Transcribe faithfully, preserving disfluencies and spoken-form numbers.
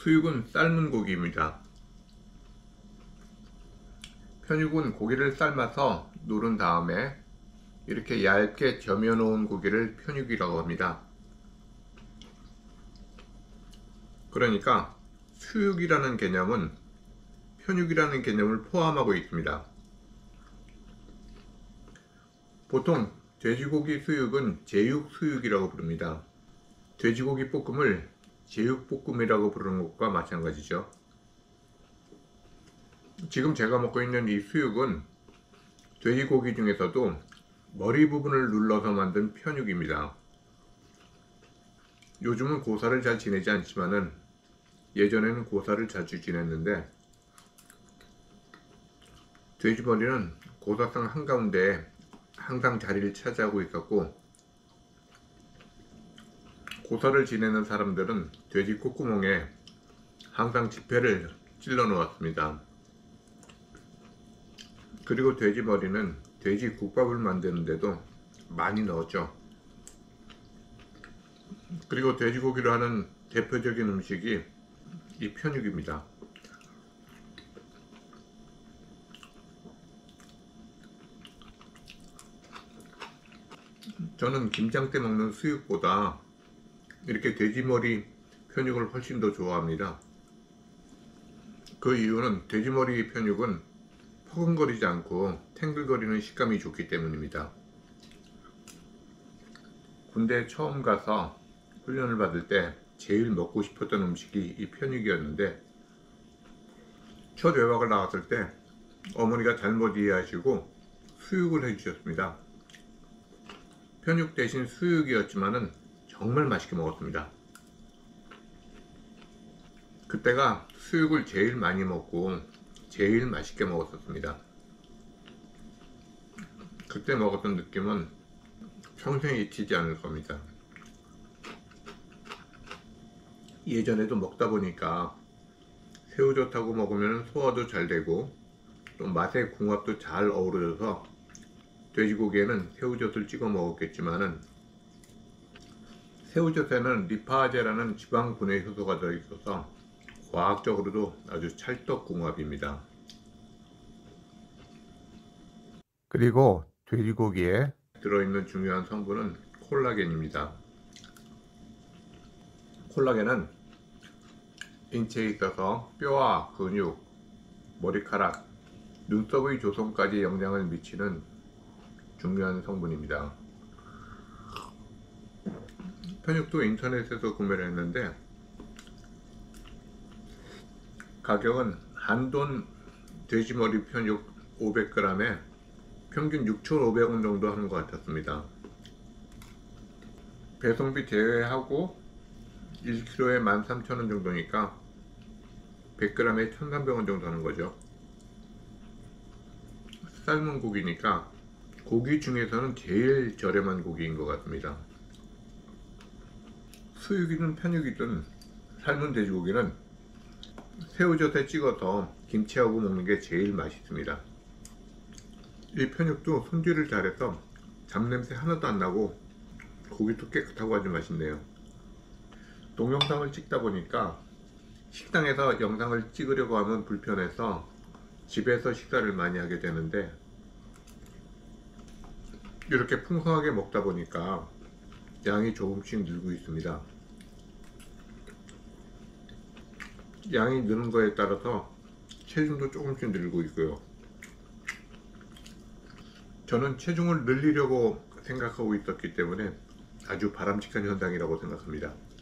수육은 삶은 고기입니다. 편육은 고기를 삶아서 누른 다음에 이렇게 얇게 저며 놓은 고기를 편육이라고 합니다. 그러니까 수육이라는 개념은 편육이라는 개념을 포함하고 있습니다. 보통 돼지고기 수육은 제육수육이라고 부릅니다. 돼지고기 볶음을 제육볶음이라고 부르는 것과 마찬가지죠. 지금 제가 먹고 있는 이 수육은 돼지고기 중에서도 머리 부분을 눌러서 만든 편육입니다. 요즘은 고사를 잘 지내지 않지만은 예전에는 고사를 자주 지냈는데, 돼지머리는 고사성 한가운데에 항상 자리를 차지하고 있었고, 고사를 지내는 사람들은 돼지 콧구멍에 항상 지폐를 찔러 놓았습니다. 그리고 돼지 머리는 돼지 국밥을 만드는데도 많이 넣었죠. 그리고 돼지고기로 하는 대표적인 음식이 이 편육입니다. 저는 김장 때 먹는 수육보다 이렇게 돼지머리 편육을 훨씬 더 좋아합니다. 그 이유는 돼지머리 편육은 퍼근거리지 않고 탱글거리는 식감이 좋기 때문입니다. 군대에 처음 가서 훈련을 받을 때 제일 먹고 싶었던 음식이 이 편육이었는데, 첫 외박을 나갔을 때 어머니가 잘못 이해하시고 수육을 해주셨습니다. 편육 대신 수육이었지만은 정말 맛있게 먹었습니다. 그때가 수육을 제일 많이 먹고 제일 맛있게 먹었었습니다. 그때 먹었던 느낌은 평생 잊히지 않을 겁니다. 예전에도 먹다 보니까 새우젓하고 먹으면 소화도 잘 되고 또 맛의 궁합도 잘 어우러져서 돼지고기에는 새우젓을 찍어 먹었겠지만은, 새우젓에는 리파제라는 지방분해 효소가 들어있어서 과학적으로도 아주 찰떡궁합입니다. 그리고 돼지고기에 들어있는 중요한 성분은 콜라겐입니다. 콜라겐은 인체에 있어서 뼈와 근육, 머리카락, 눈썹의 조성까지 영향을 미치는 중요한 성분입니다. 편육도 인터넷에서 구매를 했는데 가격은 한돈 돼지머리 편육 오백 그램에 평균 육천오백 원 정도 하는 것 같았습니다. 배송비 제외하고 일 킬로그램에 만 삼천 원 정도니까 백 그램에 천삼백 원 정도 하는 거죠. 삶은 고기니까 고기 중에서는 제일 저렴한 고기인 것 같습니다. 수육이든 편육이든 삶은 돼지고기는 새우젓에 찍어서 김치하고 먹는 게 제일 맛있습니다. 이 편육도 손질을 잘해서 잡냄새 하나도 안 나고 고기도 깨끗하고 아주 맛있네요. 동영상을 찍다 보니까 식당에서 영상을 찍으려고 하면 불편해서 집에서 식사를 많이 하게 되는데, 이렇게 풍성하게 먹다 보니까 양이 조금씩 늘고 있습니다. 양이 느는 거에 따라서 체중도 조금씩 늘고 있고요. 저는 체중을 늘리려고 생각하고 있었기 때문에 아주 바람직한 현상이라고 생각합니다.